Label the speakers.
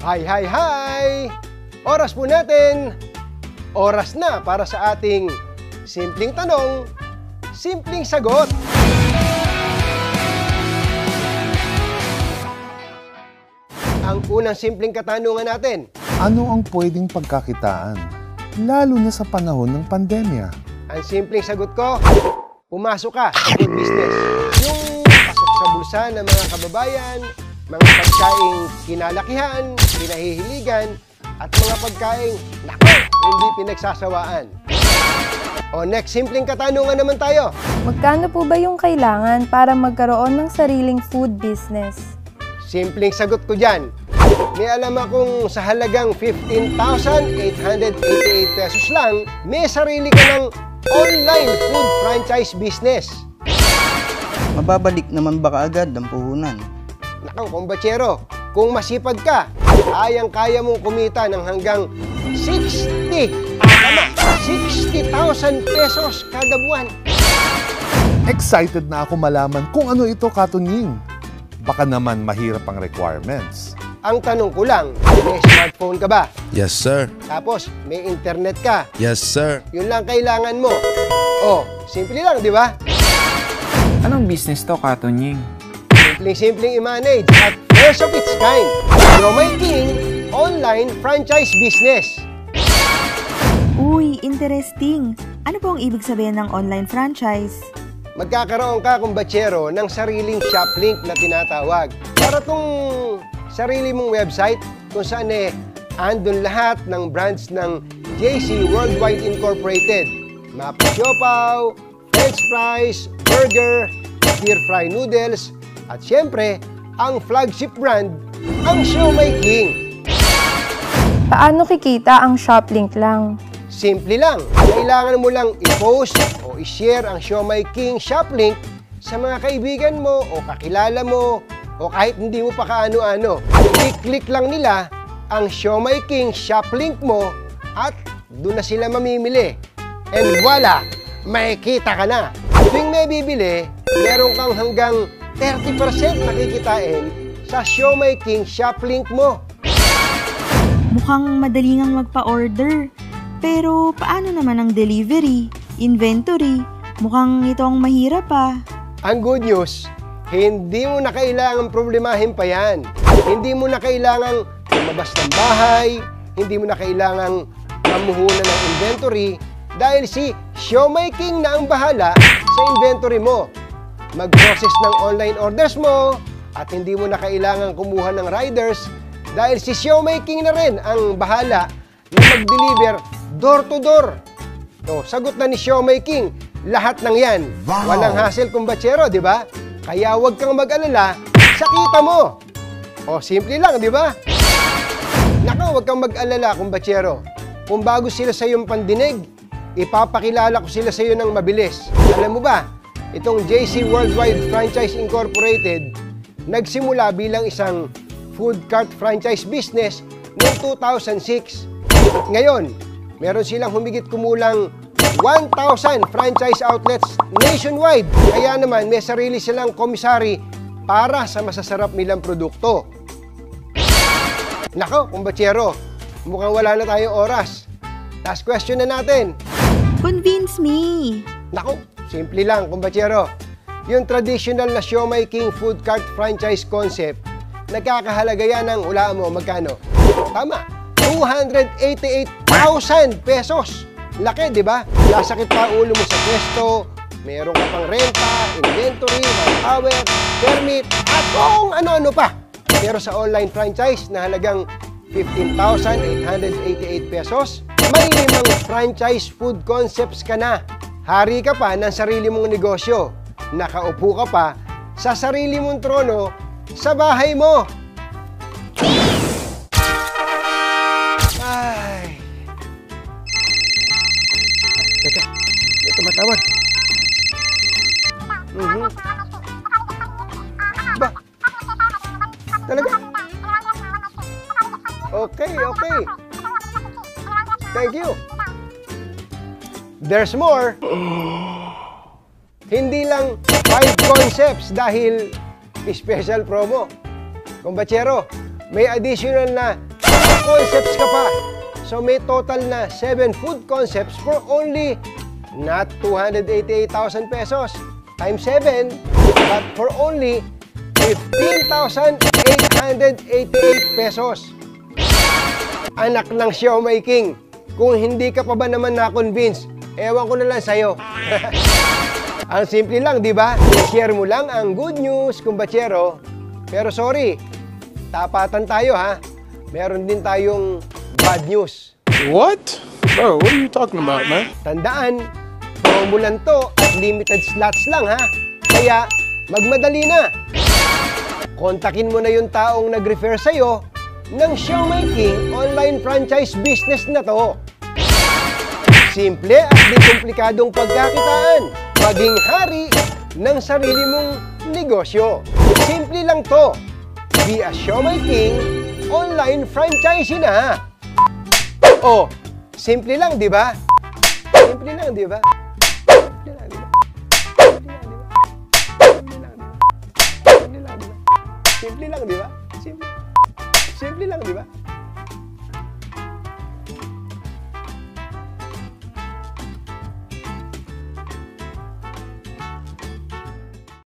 Speaker 1: Hi, hi, hi! Oras po natin. Oras na para sa ating simpleng tanong, simpleng sagot. Ang unang simpleng katanungan natin.
Speaker 2: Ano ang pwedeng pagkakitaan, lalo na sa panahon ng pandemya?
Speaker 1: Ang simpleng sagot ko, pumasok ka sa food business. Yung pasok sa bulsa ng mga kababayan, mga pagkaing kinalakihan, kinahihiligan, at mga pagkaing, nako, hindi pinagsasawaan. O next, simpleng katanungan naman tayo.
Speaker 3: Magkano po ba yung kailangan para magkaroon ng sariling food business?
Speaker 1: Simpleng sagot ko dyan. May alam akong sa halagang 15,888 pesos lang, may sarili ka ng online food franchise business.
Speaker 4: Mababalik naman ba kaagad ang puhunan?
Speaker 1: Nakaw, kumbatsero, kung masipag ka, kayang-kaya mong kumita ng hanggang 60,000 pesos kada buwan.
Speaker 2: Excited na ako malaman kung ano ito, Katunying. Baka naman mahirap ang requirements.
Speaker 1: Ang tanong ko lang, may smartphone ka ba?
Speaker 5: Yes, sir.
Speaker 1: Tapos, may internet ka?
Speaker 5: Yes, sir.
Speaker 1: Yun lang kailangan mo. Oh, simple lang, di ba?
Speaker 6: Anong business to, Katunying?
Speaker 1: Simpleng-simpleng i-manage at first of its kind. Siomai King online franchise business.
Speaker 7: Uy, interesting. Ano po ang ibig sabihin ng online franchise?
Speaker 1: Magkakaroon ka, kumbatsero, ng sariling shop link na tinatawag. Para tong sarili mong website kung saan andun lahat ng brands ng JC Worldwide Incorporated. Mapa Siopaw, French fries, burger, stir fry noodles, at syempre, ang flagship brand, ang Siomai King.
Speaker 3: Paano kikita ang shop link lang?
Speaker 1: Simple lang. Kailangan mo lang i-post o i-share ang Siomai King shop link sa mga kaibigan mo o kakilala mo o kahit hindi mo pa kaano-ano. I-click lang nila ang Siomai King shop link mo at doon na sila mamimili. And voila! May kita ka na. Tuwing may bibili, meron kang hanggang 30% nakikitain sa Siomai King shop link mo.
Speaker 7: Mukhang madali ngang magpa-order. Pero paano naman ang delivery, inventory? Mukhang ito ang mahirap pa.
Speaker 1: Ang good news, hindi mo na kailangang problemahin pa yan. Hindi mo na kailangang lumabas ng bahay, hindi mo na kailangang mamuhunan ng inventory dahil si Siomai King na ang bahala sa inventory mo. Mag-process ng online orders mo at hindi mo na kailangang kumuha ng riders dahil si Siomai King na rin ang bahala na mag-deliver door to door. So, sagot na ni Siomai King lahat ng yan. Wow. Walang hassle, kumbatsero, di ba? Kaya huwag kang mag-alala sa kita mo. O, simple lang, di ba? Naka, huwag kang mag-alala, kumbatsero. Kung bago sila sa iyong pandinig, ipapakilala ko sila sa iyo ng mabilis. Alam mo ba, itong JC Worldwide Franchise Incorporated nagsimula bilang isang food cart franchise business noong 2006. At ngayon, meron silang humigit kumulang 1,000 franchise outlets nationwide. Kaya naman, may sarili silang komisari para sa masasarap nilang produkto. Nako, kumbatsero, mukhang wala na tayong oras. Last question na natin.
Speaker 7: Convince me.
Speaker 1: Nako, simple lang, kumbatsero. Yung traditional na Siomai King food cart franchise concept, nagkakahalaga yan ng, hulaan mo, magkano? Tama, 288,000 pesos. Laki, di ba? Nasakit pa ulo mo sa pwesto, meron ka pang renta, inventory, manpower, permit, at kung ano-ano pa. Pero sa online franchise na halagang 15,888 pesos, may 5 franchise food concepts ka na. Hari ka pa ng sarili mong negosyo. Nakaupo ka pa sa sarili mong trono sa bahay mo. Ay. Teka, may tumatawag. Ba? Talaga? Okay, okay. Thank you. There's more. Hindi lang 5 concepts dahil special promo. Kumbatsero, may additional na concepts ka pa. So may total na 7 food concepts for only not 288,000 pesos times 7, but for only 15,888 pesos. Anak ng Siomai King, kung hindi ka pa ba naman na-convince, ewan ko na lang sa'yo. Ang simple lang, di ba? I-share mo lang ang good news, kumbachero. Pero sorry, tapatan tayo ha. Meron din tayong bad news.
Speaker 5: What? Bro, what are you talking about, man?
Speaker 1: Tandaan, promo lang to at limited slots lang ha. Kaya, magmadali na. Kontakin mo na yung taong nag-refer sa'yo ng Siomai King online franchise business na to. Simple at di komplikadong pagkakitaan. Maging hari ng sarili mong negosyo. Simple lang to. Be a Siomai King online franchisee na. Oh, simple lang, di ba? Simple lang, di ba? Simple lang, di ba? Simple lang, di ba? Simple lang, di ba? Simple lang, di ba?